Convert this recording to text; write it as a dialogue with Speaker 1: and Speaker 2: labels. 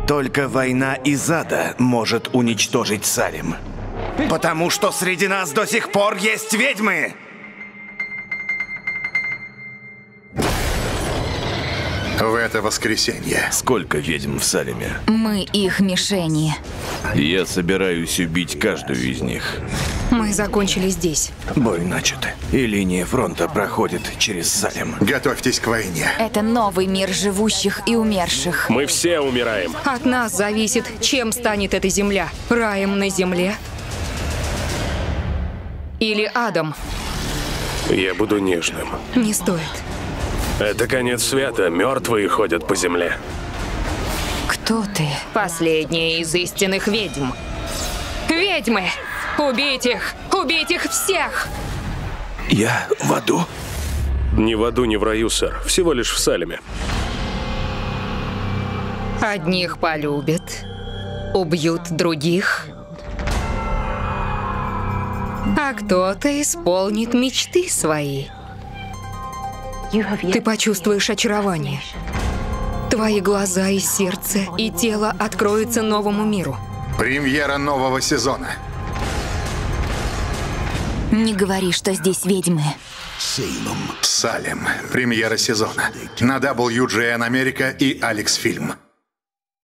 Speaker 1: Только война из ада может уничтожить Салем. Потому что среди нас до сих пор есть ведьмы!
Speaker 2: В это воскресенье.
Speaker 1: Сколько ведьм в Салеме?
Speaker 3: Мы их мишени.
Speaker 1: Я собираюсь убить каждую из них.
Speaker 4: Мы закончили здесь.
Speaker 1: Бой начат. И линия фронта проходит через Салем.
Speaker 2: Готовьтесь к войне.
Speaker 3: Это новый мир живущих и умерших.
Speaker 5: Мы все умираем.
Speaker 4: От нас зависит, чем станет эта земля. Раем на земле? Или адом?
Speaker 5: Я буду нежным.
Speaker 4: Не стоит.
Speaker 5: Это конец света. Мертвые ходят по земле.
Speaker 3: Кто ты?
Speaker 4: Последняя из истинных ведьм. Ведьмы! Убить их! Убить их всех!
Speaker 1: Я в аду?
Speaker 5: Ни в аду, ни в раю, сэр. Всего лишь в Салеме.
Speaker 4: Одних полюбят, убьют других. А кто-то исполнит мечты свои. Ты почувствуешь очарование. Твои глаза и сердце, и тело откроются новому миру.
Speaker 2: Премьера нового сезона.
Speaker 3: Не говори, что здесь ведьмы.
Speaker 2: Салем. Премьера сезона. На WGN Америка и Алекс Фильм.